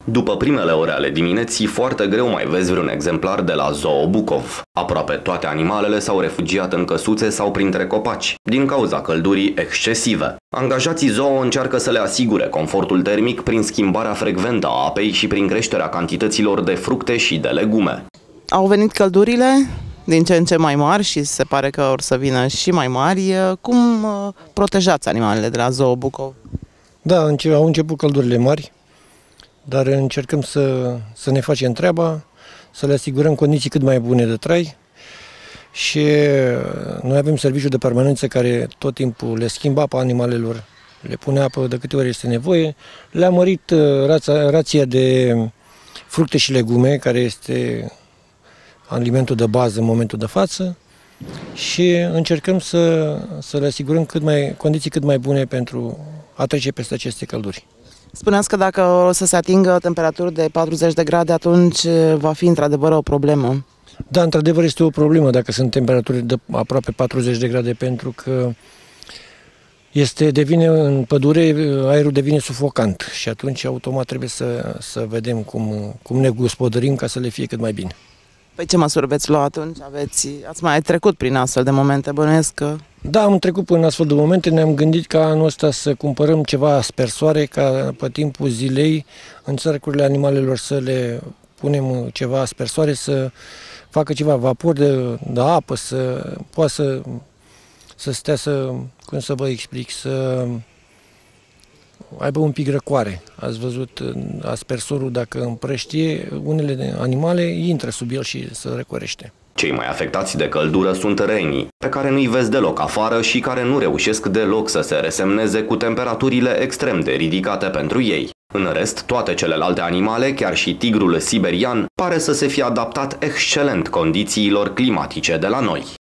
După primele ore ale dimineții, foarte greu mai vezi vreun exemplar de la Zoo Bucov. Aproape toate animalele s-au refugiat în căsuțe sau printre copaci, din cauza căldurii excesive. Angajații zoo încearcă să le asigure confortul termic prin schimbarea frecventă a apei și prin creșterea cantităților de fructe și de legume. Au venit căldurile din ce în ce mai mari și se pare că or să vină și mai mari. Cum protejați animalele de la Zoo Bucov? Da, au început căldurile mari, dar încercăm să ne facem treaba, să le asigurăm condiții cât mai bune de trai și noi avem serviciul de permanență care tot timpul le schimbă apa animalelor, le pune apă de câte ori este nevoie. Le-a mărit rația de fructe și legume, care este alimentul de bază în momentul de față, și încercăm să le asigurăm condiții cât mai bune pentru a trece peste aceste călduri. Spuneați că dacă o să se atingă temperaturi de 40 de grade, atunci va fi într-adevăr o problemă. Da, într-adevăr este o problemă dacă sunt temperaturi de aproape 40 de grade, pentru că în pădure aerul devine sufocant și atunci automat trebuie să vedem cum ne gospodărim ca să le fie cât mai bine. Păi ce măsuri veți lua atunci? Ați mai trecut prin astfel de momente, bănuiesc că... Da, am trecut prin astfel de momente, ne-am gândit ca anul ăsta să cumpărăm ceva aspersoare, ca pe timpul zilei în țărcurile animalelor să le punem ceva aspersoare, să facă ceva vapor de apă, să poată să stea cum să vă explic, să aibă un pic răcoare. Ați văzut aspersorul, dacă împrăștie, unele animale intră sub el și se răcorește. Cei mai afectați de căldură sunt renii, pe care nu-i vezi deloc afară și care nu reușesc deloc să se resemneze cu temperaturile extrem de ridicate pentru ei. În rest, toate celelalte animale, chiar și tigrul siberian, pare să se fie adaptat excelent condițiilor climatice de la noi.